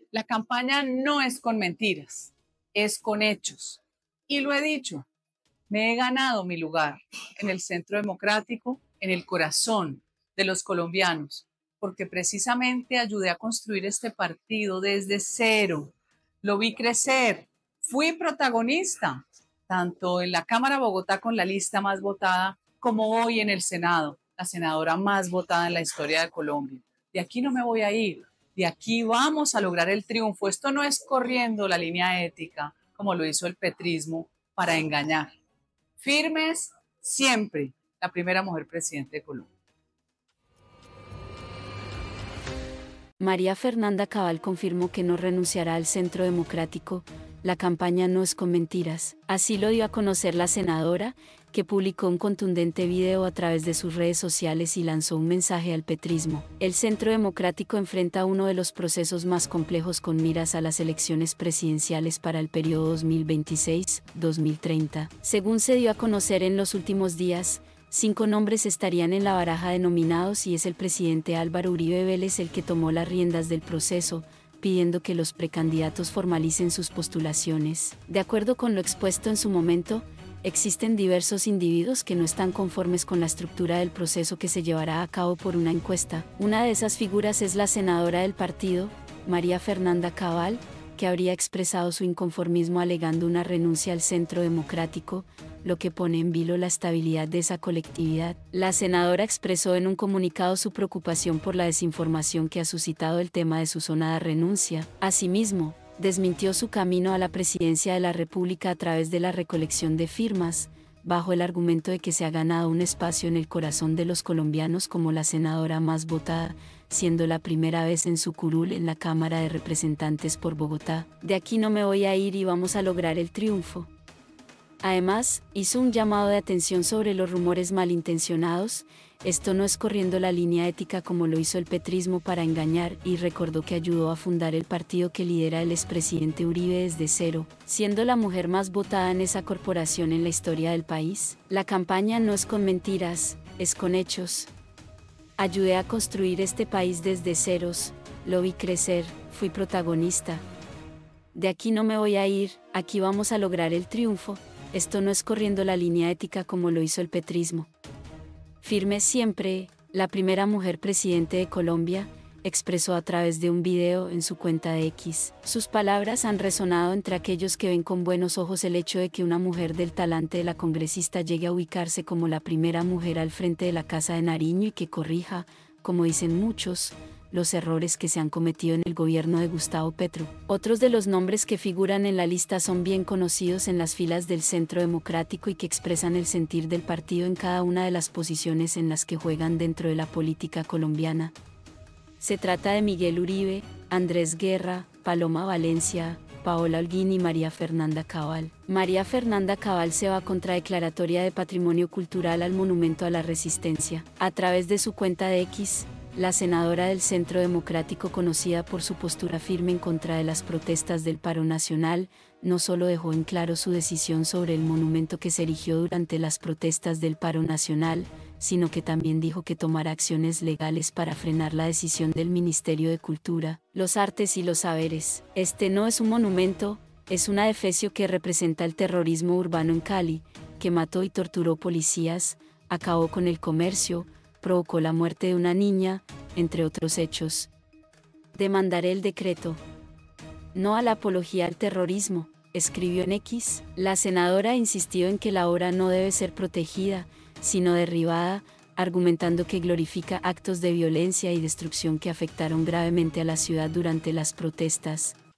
La campaña no es con mentiras, es con hechos. Y lo he dicho, me he ganado mi lugar en el centro democrático, en el corazón de los colombianos, porque precisamente ayudé a construir este partido desde cero. Lo vi crecer, fui protagonista, tanto en la Cámara de Bogotá con la lista más votada, como hoy en el Senado, la senadora más votada en la historia de Colombia. De aquí no me voy a ir, de aquí vamos a lograr el triunfo. Esto no es corriendo la línea ética, como lo hizo el petrismo, para engañar. Firmes siempre, la primera mujer presidente de Colombia. María Fernanda Cabal confirmó que no renunciará al Centro Democrático. La campaña no es con mentiras. Así lo dio a conocer la senadora, que publicó un contundente video a través de sus redes sociales y lanzó un mensaje al petrismo. El Centro Democrático enfrenta uno de los procesos más complejos con miras a las elecciones presidenciales para el periodo 2026-2030. Según se dio a conocer en los últimos días, 5 nombres estarían en la baraja de nominados y es el presidente Álvaro Uribe Vélez el que tomó las riendas del proceso, pidiendo que los precandidatos formalicen sus postulaciones. De acuerdo con lo expuesto en su momento, existen diversos individuos que no están conformes con la estructura del proceso que se llevará a cabo por una encuesta. Una de esas figuras es la senadora del partido, María Fernanda Cabal, que habría expresado su inconformismo alegando una renuncia al Centro Democrático, lo que pone en vilo la estabilidad de esa colectividad. La senadora expresó en un comunicado su preocupación por la desinformación que ha suscitado el tema de su sonada renuncia. Asimismo, desmintió su camino a la presidencia de la República a través de la recolección de firmas, bajo el argumento de que se ha ganado un espacio en el corazón de los colombianos como la senadora más votada, siendo la primera vez en su curul en la Cámara de Representantes por Bogotá. De aquí no me voy a ir y vamos a lograr el triunfo. Además, hizo un llamado de atención sobre los rumores malintencionados. Esto no es corriendo la línea ética como lo hizo el petrismo para engañar, y recordó que ayudó a fundar el partido que lidera el expresidente Uribe desde cero, siendo la mujer más votada en esa corporación en la historia del país. La campaña no es con mentiras, es con hechos. Ayudé a construir este país desde ceros, lo vi crecer, fui protagonista. De aquí no me voy a ir, aquí vamos a lograr el triunfo. Esto no es corriendo la línea ética como lo hizo el petrismo. Firme siempre, la primera mujer presidente de Colombia, expresó a través de un video en su cuenta de X. Sus palabras han resonado entre aquellos que ven con buenos ojos el hecho de que una mujer del talante de la congresista llegue a ubicarse como la primera mujer al frente de la Casa de Nariño y que corrija, como dicen muchos, los errores que se han cometido en el gobierno de Gustavo Petro. Otros de los nombres que figuran en la lista son bien conocidos en las filas del Centro Democrático y que expresan el sentir del partido en cada una de las posiciones en las que juegan dentro de la política colombiana. Se trata de Miguel Uribe, Andrés Guerra, Paloma Valencia, Paola Holguín y María Fernanda Cabal. María Fernanda Cabal se va contra declaratoria de Patrimonio Cultural al Monumento a la Resistencia. A través de su cuenta de X, la senadora del Centro Democrático, conocida por su postura firme en contra de las protestas del paro nacional, no solo dejó en claro su decisión sobre el monumento que se erigió durante las protestas del paro nacional, sino que también dijo que tomará acciones legales para frenar la decisión del Ministerio de Cultura, los Artes y los Saberes. Este no es un monumento, es un adefesio que representa el terrorismo urbano en Cali, que mató y torturó policías, acabó con el comercio, provocó la muerte de una niña, entre otros hechos. Demandaré el decreto. No a la apología al terrorismo, escribió en X. La senadora insistió en que la obra no debe ser protegida, sino derribada, argumentando que glorifica actos de violencia y destrucción que afectaron gravemente a la ciudad durante las protestas.